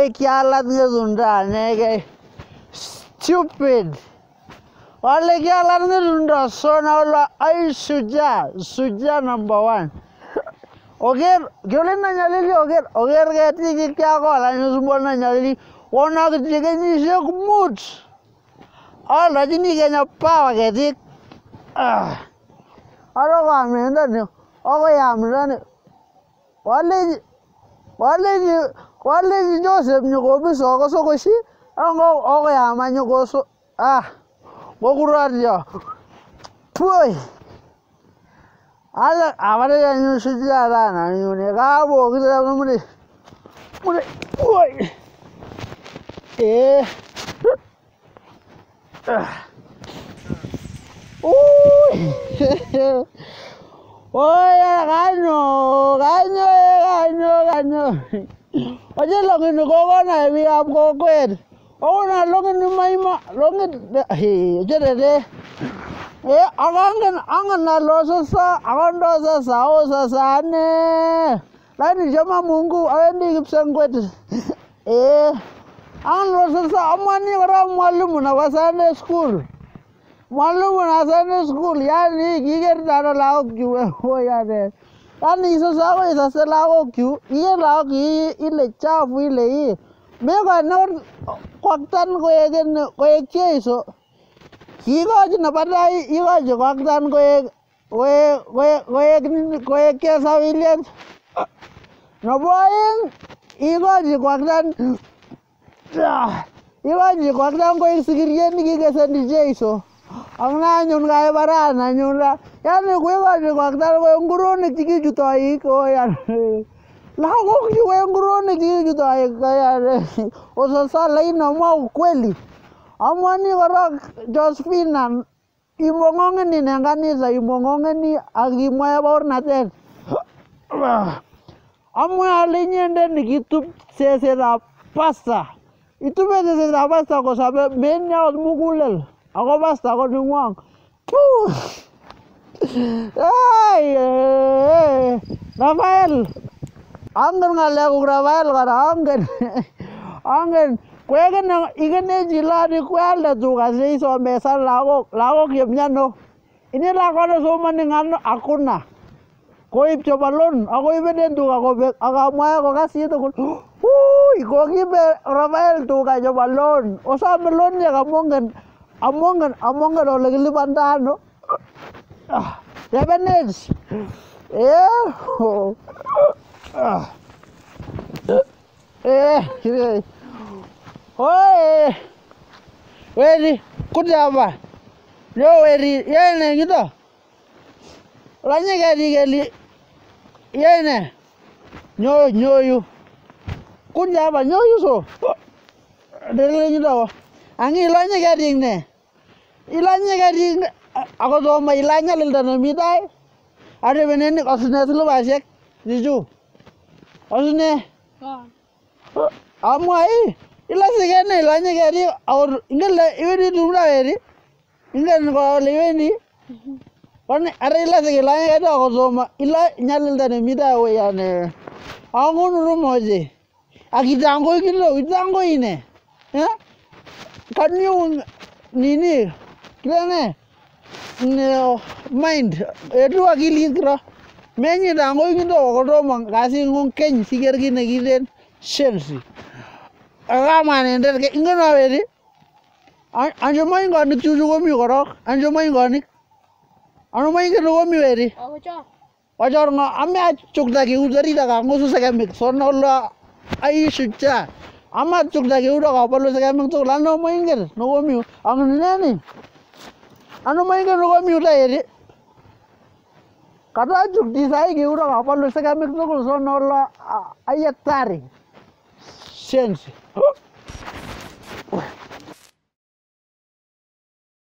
Ole kialat ngetunda nege. Stupid. Ole kialat ngetunda sona ola ai Mashujaa number 1. Oger, gyolen na nyalili oger geti kya kola nyusumbol na nyalili. Ona kitige ni shek mut. Ala jini kenya power geti. Alo kwa menda ni. Ogo ya mrani. Wale Joseph nyuko biso so koshi. Ogo ya manyuko so. Gokuradia. Puy. Ala avare ya Mashujaa dana nyune gabo kita mune. Puy. Oye, ganyo. Oye, longin ko na bi am ko kwet. Ona longin maima, longin jere. Angan na loso sa, agondo sa o sa ne. Lani jama Mungu awendi kipsengwet. Angan loso sa amani wara mwalimu na wasane school. Mwalimu na Sunday school yani kiger dano lagok kiwe yani yani iso sago isa se lagok kiu iye lagok ile chafu ile hii mega nor kwaktan koek cheiso kigoji na badai igoji kwaktan koek kesa William no boing igoji kwaktan koek sigirien kigesendi cheiso ang nanyun kaya barana nyun la yani kuigoji kwaktan koek nguronik chikijutoi ko yani lagok koek nguronik chikijutoi kaya osasa laina mwa ukweli amwani korok Josephine imong'ong'eni en kanisa imong'ong'eni akimwa baornatet amwa ale inyendet nikitup sesetab pasta itupe sesetab pasta kosabe menya mugulel ako pasta ko ningwong Rafael angen ngalekuk Rafael kora angen kweken ikene jilani kwalde tuga seisomesan lagok chemiano ini lakwet nesomani ngano hakuna koib chebo loan akoibenen tuga kobek akamwae kokas chitugul kokibe Rafael tuga chebo loan osome loan ye amongen ole kilipanda ano tebenech Oye, weri, kuja hapa. Leo weri, yene ngito. Lanye geli, yene. Nyoyu. Kuja hapa, nyoyu so. Dele ngito. Angi lanye geli ne. Ilanye geli ako doma ilanya lildana midai. Ade beneni osne sulu basek. Jiju. Osne. Amwai. Ila sigene ilanye gari or ingele iweni dumra eri ingele ko leweni one are ila sige ilanye gari ko soma ila nyalilda ne mida we yani angun rumoje akitango itango ine can you nini kilene mind edu akili kra menyi tango indo ko roma kasi ngun ken siger gine gilen shensi Raman ender ke ingana weri anjo main gani chuju gomi korok anjo main gani anu main ke gomi weri wajar nga ame chukda ki udari daga ngosu sega mik sonolla ai Mashujaa ama chukda ki uda ka palo sega mik to lano main ke no gomi angne anu main ke no gomi uda eri kada chukdi sai ki uda ka palo sega mik to sonolla ai tari sense